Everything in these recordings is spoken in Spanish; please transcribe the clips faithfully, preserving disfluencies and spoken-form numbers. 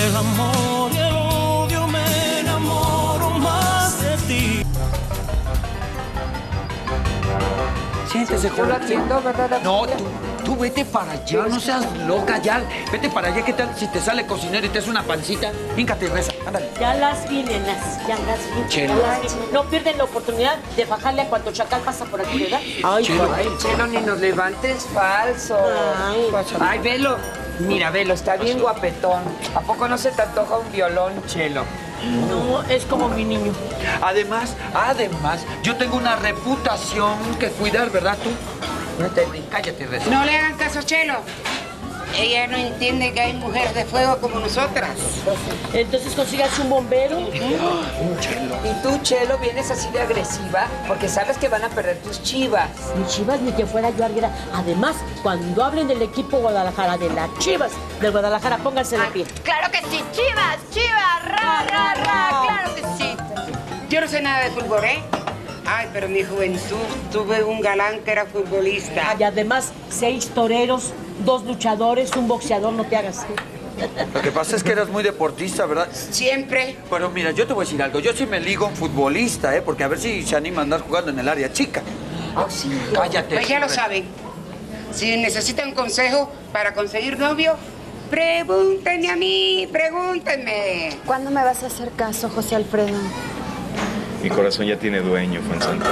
el amor y el odio me enamoro más de ti. Siéntese, Yo lo atiendo, ¿verdad? No, tú, tú vete para allá, no seas loca ya. Vete para allá, ¿qué tal si te sale cocinero y te hace una pancita? Híncate y reza, ándale. Ya las vi, nenas, ya las vi. Chelo. Ya las vi. No pierden la oportunidad de fajarle a cuando chacal pasa por aquí, ¿verdad? Ay, Chelo. Ay, Chelo, ni nos levantes falso. Ay. Ay, velo. Mira, velo, está bien guapetón. ¿A poco no se te antoja un violón, Chelo? no, es como mi niño. Además, además, yo tengo una reputación que cuidar, ¿verdad tú? Vete, cállate y reza. No le hagan caso a Chelo. Ella no entiende que hay mujeres de fuego como nosotras. Entonces consíganse un bombero. Y tú, Chelo, vienes así de agresiva porque sabes que van a perder tus chivas. Ni Chivas ni que fuera yo alguera. Además, cuando hablen del equipo Guadalajara, de las Chivas de Guadalajara, pónganse de pie. Claro que sí, Chivas, Chivas, ra, ra, ra, claro que sí. Yo no sé nada de fútbol, ¿eh? Ay, pero en mi juventud tuve un galán que era futbolista. Y además, seis toreros, dos luchadores, un boxeador, no te hagas. Lo que pasa es que eras muy deportista, ¿verdad? Siempre. Pero mira, yo te voy a decir algo. Yo sí me ligo a un futbolista, ¿eh? Porque a ver si se anima a andar jugando en el área chica. Ah, sí. Cállate. Pues ya lo saben. Si necesitan consejo para conseguir novio, pregúntenme a mí, pregúntenme. ¿Cuándo me vas a hacer caso, José Alfredo? Mi corazón ya tiene dueño, Fonsanto.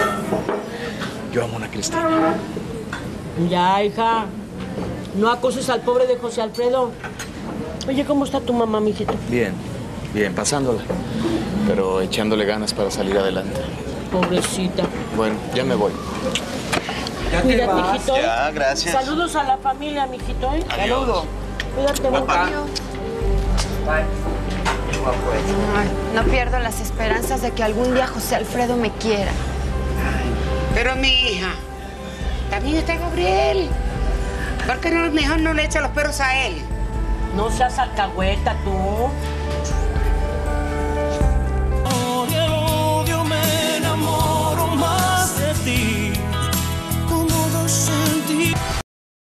Yo amo a una Cristina. Ya, hija. No acoses al pobre de José Alfredo. Oye, ¿cómo está tu mamá, mijito? Bien, bien, pasándola. Pero echándole ganas para salir adelante. Pobrecita. Bueno, ya me voy. Ya te Cuídate, vas. mijito. ¿eh? Ya, gracias. Saludos a la familia, mijito. ¿eh? Saludo. Cuídate mucho. Bye. Qué guapo es. Ay, no pierdo las esperanzas de que algún día José Alfredo me quiera. Pero mi hija, también está Gabriel. ¿Por qué no, mejor no le echa los perros a él? No seas alcahueta, tú.